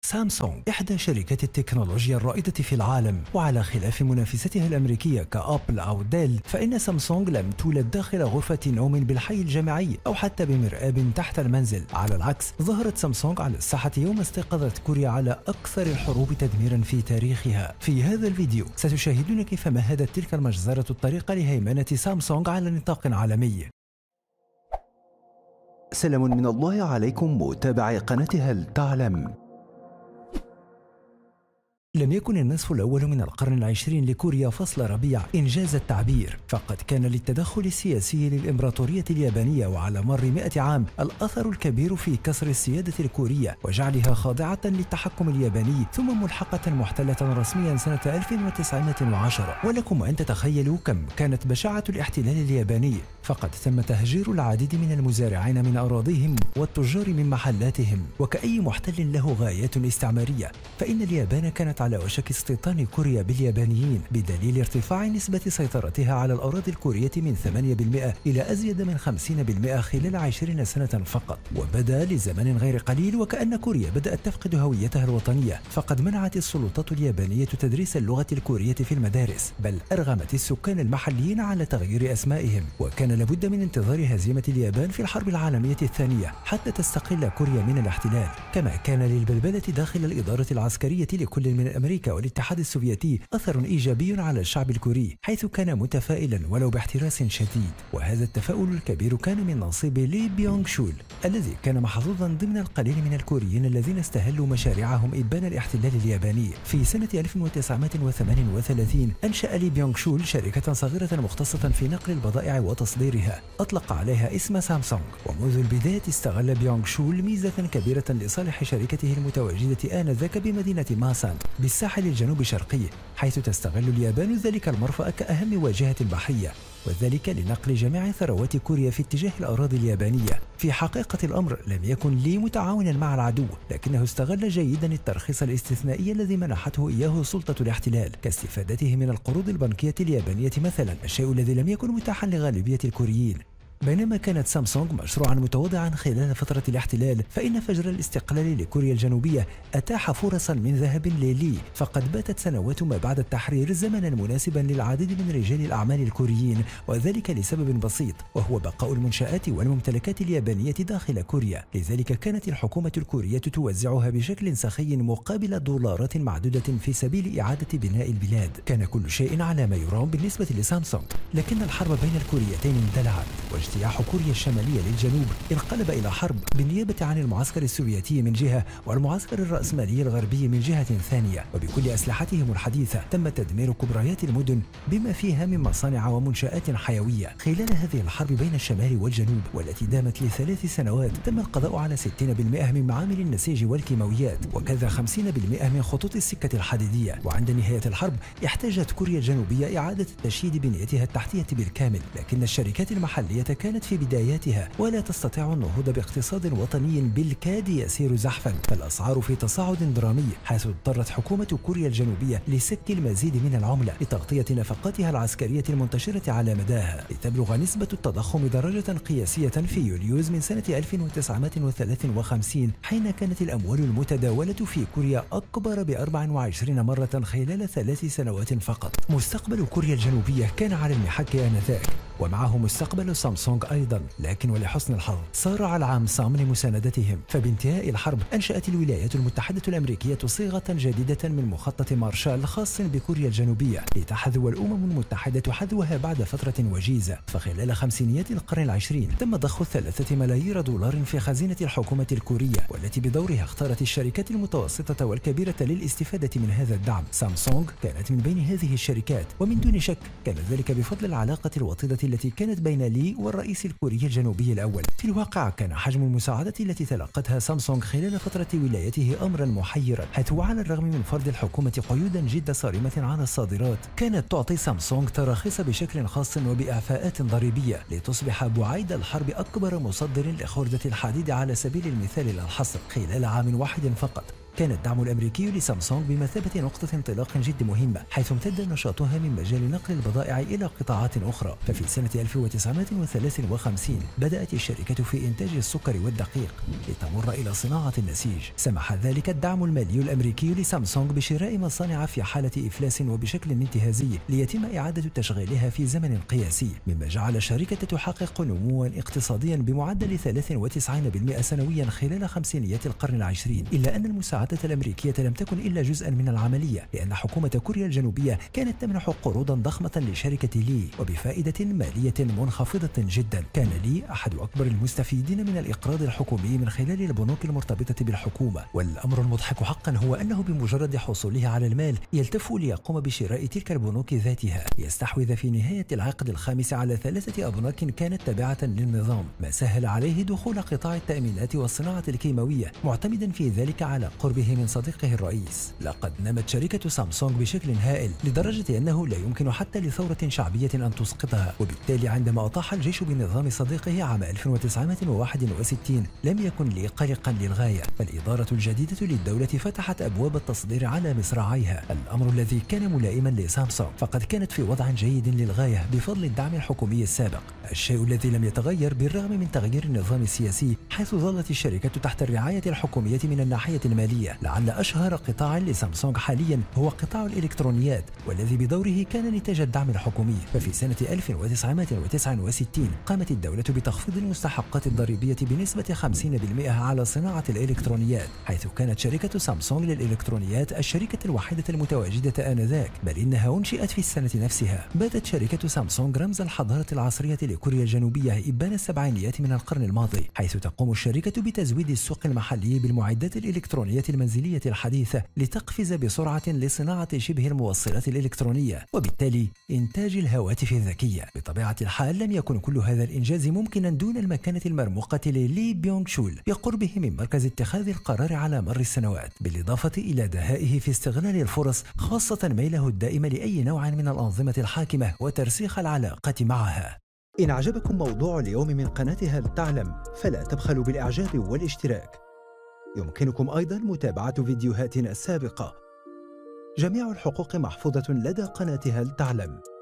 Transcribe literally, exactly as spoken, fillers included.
سامسونج إحدى شركات التكنولوجيا الرائدة في العالم، وعلى خلاف منافستها الأمريكية كأبل أو ديل، فإن سامسونج لم تولد داخل غرفة نوم بالحي الجامعي أو حتى بمرآب تحت المنزل. على العكس، ظهرت سامسونج على الساحة يوم استيقظت كوريا على أكثر الحروب تدميرا في تاريخها. في هذا الفيديو ستشاهدون كيف مهدت تلك المجزرة الطريق لهيمنة سامسونج على نطاق عالمي. سلام من الله عليكم متابعي قناة هل تعلم. لم يكن النصف الأول من القرن العشرين لكوريا فصل ربيع إنجاز التعبير، فقد كان للتدخل السياسي للإمبراطورية اليابانية وعلى مر مئة عام الأثر الكبير في كسر السيادة الكورية وجعلها خاضعة للتحكم الياباني، ثم ملحقة محتلة رسميا سنة ألف وتسعمئة وعشرة. ولكم أن تتخيلوا كم كانت بشاعة الاحتلال الياباني، فقد تم تهجير العديد من المزارعين من أراضيهم والتجار من محلاتهم. وكأي محتل له غايات استعمارية، فإن اليابان كانت على وشك استيطان كوريا باليابانيين بدليل ارتفاع نسبة سيطرتها على الأراضي الكورية من ثمانية بالمئة إلى أزيد من خمسين بالمئة خلال عشرين سنة فقط. وبدا لزمن غير قليل وكأن كوريا بدأت تفقد هويتها الوطنية، فقد منعت السلطات اليابانية تدريس اللغة الكورية في المدارس، بل أرغمت السكان المحليين على تغيير أسمائهم. وكان لابد من انتظار هزيمة اليابان في الحرب العالمية الثانية حتى تستقل كوريا من الاحتلال. كما كان للبلبلة داخل الإدارة العسكرية لكل من أمريكا والاتحاد السوفيتي أثر إيجابي على الشعب الكوري، حيث كان متفائلا ولو باحتراس شديد. وهذا التفاؤل الكبير كان من نصيب لي بيونغ شول، الذي كان محظوظا ضمن القليل من الكوريين الذين استهلوا مشاريعهم إبان الاحتلال الياباني. في سنة ألف وتسعمئة وثمانية وثلاثين أنشأ لي بيونغ شول شركة صغيرة مختصة في نقل البضائع وتصديرها، أطلق عليها اسم سامسونج. ومنذ البداية استغل بيونغ شول ميزة كبيرة لصالح شركته المتواجدة آنذاك بمدينة ماسان بالساحل الجنوب الشرقي، حيث تستغل اليابان ذلك المرفأ كأهم واجهة بحرية، وذلك لنقل جميع ثروات كوريا في اتجاه الأراضي اليابانية. في حقيقة الأمر لم يكن لي متعاونا مع العدو، لكنه استغل جيدا الترخيص الاستثنائي الذي منحته إياه سلطة الاحتلال، كاستفادته من القروض البنكية اليابانية مثلا، الشيء الذي لم يكن متاحا لغالبية الكوريين. بينما كانت سامسونج مشروعا متواضعا خلال فترة الاحتلال، فإن فجر الاستقلال لكوريا الجنوبية أتاح فرصا من ذهب للي، فقد باتت سنوات ما بعد التحرير زمنا مناسبا للعديد من رجال الأعمال الكوريين، وذلك لسبب بسيط، وهو بقاء المنشآت والممتلكات اليابانية داخل كوريا. لذلك كانت الحكومة الكورية توزعها بشكل سخي مقابل دولارات معدودة في سبيل إعادة بناء البلاد. كان كل شيء على ما يرام بالنسبة لسامسونج، لكن الحرب بين الكوريتين اندلعت، اجتياح كوريا الشمالية للجنوب انقلب إلى حرب بالنيابة عن المعسكر السوفيتي من جهة والمعسكر الرأسمالي الغربي من جهة ثانية. وبكل أسلحتهم الحديثة تم تدمير كبريات المدن بما فيها من مصانع ومنشآت حيوية. خلال هذه الحرب بين الشمال والجنوب والتي دامت لثلاث سنوات، تم القضاء على ستين بالمئة من معامل النسيج والكيماويات، وكذا خمسين بالمئة من خطوط السكة الحديدية. وعند نهاية الحرب احتاجت كوريا الجنوبية إعادة تشييد بنيتها التحتية بالكامل، لكن الشركات المحلية كانت في بداياتها ولا تستطيع النهوض باقتصاد وطني بالكاد يسير زحفا، فالأسعار في تصاعد درامي، حيث اضطرت حكومة كوريا الجنوبية لسك المزيد من العملة لتغطية نفقاتها العسكرية المنتشرة على مداها، لتبلغ نسبة التضخم درجة قياسية في يوليوز من سنة ألف وتسعمئة وثلاثة وخمسين، حين كانت الأموال المتداولة في كوريا أكبر ب أربع وعشرين مرة خلال ثلاث سنوات فقط. مستقبل كوريا الجنوبية كان على المحك آنذاك، ومعه مستقبل سامسونج أيضا، لكن ولحسن الحظ سارع العام سام لمساندتهم. فبانتهاء الحرب أنشأت الولايات المتحدة الأمريكية صيغة جديدة من مخطط مارشال خاص بكوريا الجنوبية، لتحذو الأمم المتحدة حذوها بعد فترة وجيزة. فخلال خمسينيات القرن العشرين تم ضخ ثلاثة ملايير دولار في خزينة الحكومة الكورية، والتي بدورها اختارت الشركات المتوسطة والكبيرة للاستفادة من هذا الدعم. سامسونج كانت من بين هذه الشركات، ومن دون شك كان ذلك بفضل العلاقة الوطيدة التي كانت بين لي والرئيس الكوري الجنوبي الأول. في الواقع كان حجم المساعدة التي تلقتها سامسونج خلال فترة ولايته أمرا محيرا، حيث وعلى الرغم من فرض الحكومة قيودا جد صارمة على الصادرات، كانت تعطي سامسونج تراخيص بشكل خاص وبإعفاءات ضريبية، لتصبح بعيد الحرب أكبر مصدر لخردة الحديد على سبيل المثال لا الحصر. خلال عام واحد فقط كان الدعم الأمريكي لسامسونج بمثابة نقطة انطلاق جد مهمة، حيث امتد نشاطها من مجال نقل البضائع إلى قطاعات أخرى. ففي سنة ألف وتسعمائة وثلاثة وخمسين بدأت الشركة في إنتاج السكر والدقيق لتمر إلى صناعة النسيج. سمح ذلك الدعم المالي الأمريكي لسامسونج بشراء مصانع في حالة إفلاس وبشكل انتهازي ليتم إعادة تشغيلها في زمن قياسي، مما جعل الشركة تحقق نموا اقتصاديا بمعدل ثلاثة وتسعين بالمئة سنويا خلال خمسينيات القرن العشرين. إلا أن المساعدة الأمريكية لم تكن إلا جزءا من العملية، لأن حكومة كوريا الجنوبية كانت تمنح قروضا ضخمة لشركة لي وبفائدة مالية منخفضة جدا. كان لي أحد أكبر المستفيدين من الإقراض الحكومي من خلال البنوك المرتبطة بالحكومة، والأمر المضحك حقا هو أنه بمجرد حصوله على المال يلتف ليقوم بشراء تلك البنوك ذاتها، ليستحوذ في نهاية العقد الخامس على ثلاثة أبناك كانت تابعة للنظام، ما سهل عليه دخول قطاع التأمينات والصناعة الكيماوية، معتمدا في ذلك على قربه من صديقه الرئيس. لقد نمت شركة سامسونج بشكل هائل لدرجة أنه لا يمكن حتى لثورة شعبية أن تسقطها، وبالتالي عندما أطاح الجيش بنظام صديقه عام ألف وتسعمائة وواحد وستين لم يكن لي قلقا للغاية، فالإدارة الجديدة للدولة فتحت أبواب التصدير على مصراعيها، الأمر الذي كان ملائما لسامسونج، فقد كانت في وضع جيد للغاية بفضل الدعم الحكومي السابق، الشيء الذي لم يتغير بالرغم من تغيير النظام السياسي، حيث ظلت الشركة تحت الرعاية الحكومية من الناحية المالية. لعل أشهر قطاع لسامسونج حاليا هو قطاع الإلكترونيات، والذي بدوره كان نتاج الدعم الحكومي. ففي سنة ألف وتسعمائة وتسعة وستين قامت الدولة بتخفيض المستحقات الضريبية بنسبة خمسين بالمئة على صناعة الإلكترونيات، حيث كانت شركة سامسونج للإلكترونيات الشركة الوحيدة المتواجدة آنذاك، بل إنها أنشئت في السنة نفسها. باتت شركة سامسونج رمز الحضارة العصرية لكوريا الجنوبية إبان السبعينيات من القرن الماضي، حيث تقوم الشركة بتزويد السوق المحلي بالمعدات الإلكترونية المنزلية الحديثة لتقفز بسرعة لصناعة شبه الموصلات الإلكترونية، وبالتالي إنتاج الهواتف الذكية. بطبيعة الحال لم يكن كل هذا الإنجاز ممكنا دون المكانة المرموقة للي بيونغ شول بقربه من مركز اتخاذ القرار على مر السنوات، بالإضافة إلى دهائه في استغلال الفرص، خاصة ميله الدائم لأي نوع من الأنظمة الحاكمة وترسيخ العلاقة معها. إن عجبكم موضوع اليوم من قناة هل تعلم فلا تبخلوا بالإعجاب والاشتراك. يمكنكم أيضا متابعة فيديوهاتنا السابقة. جميع الحقوق محفوظة لدى قناة هل تعلم.